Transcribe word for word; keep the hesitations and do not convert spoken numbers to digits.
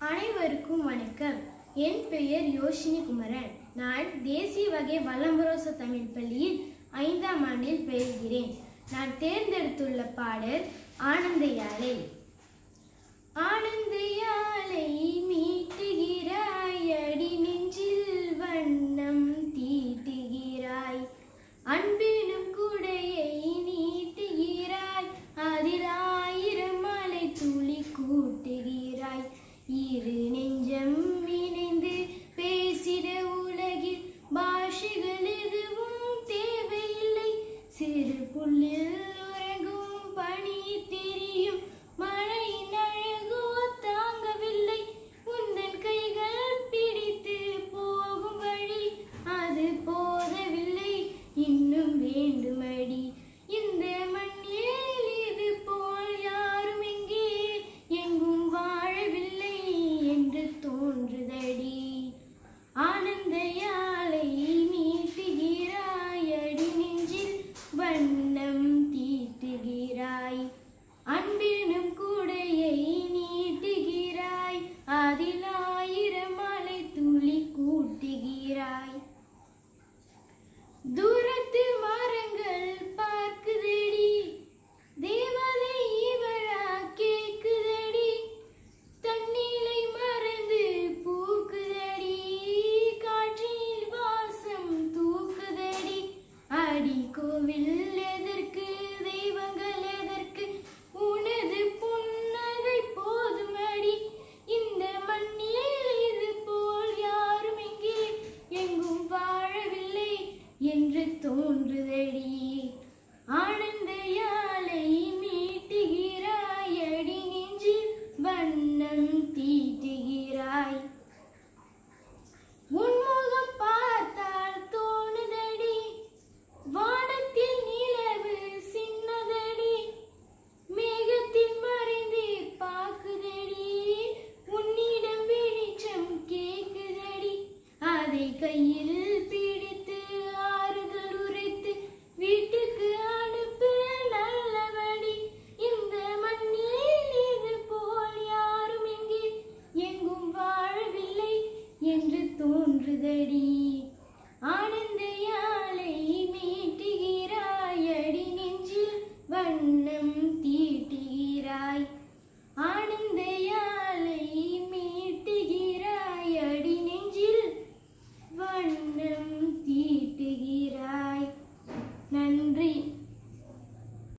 அனைவருக்கும் வணக்கம். என் பெயர் யோஷினி குமரன். நான் தேசிய வகை வல்லம்பரோச தமிழ் பள்ளியில் ஐந்தாம் ஆண்டில் பயில்கிறேன். நான் தேர்ந்தெடுத்துள்ள பாடல் ஆனந்த யாழை. ஆனந்த யாழை மீட்டுகிறாய், அடி நெஞ்சில் வண்ணம் தீட்டுகிறாய், அன்பினும் குடையை நீட்டுகிறாய், அதில் ஆயிரம் மலை துளி கூட்டுகிறாய், இரு